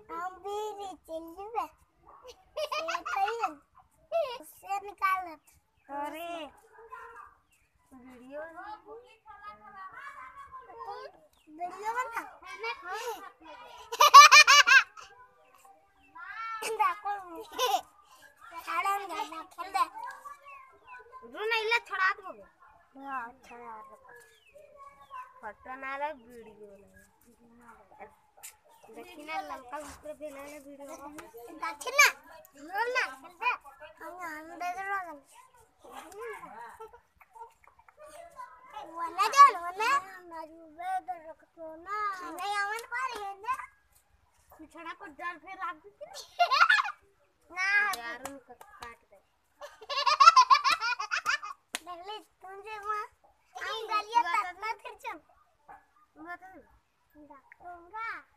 हम भी चल बे उससे निकाल। अरे वीडियो वीडियो बना नहीं छोड़ा दो। अच्छा यार फोटो ना ले वीडियो देखी ना लड़का ऊपर भेले ले वीडियो देखी ना रोल ना खेलते हम दे दे रोल वना दे वना नाजुबे दे रखतो ना नहीं आवन पारी है ना छोड़ा को डर फिर राख दी ना यार उनको काट दे देखले तुझे वहां हम गलिया तक ना फिर चम मैं तो डाकूंगा।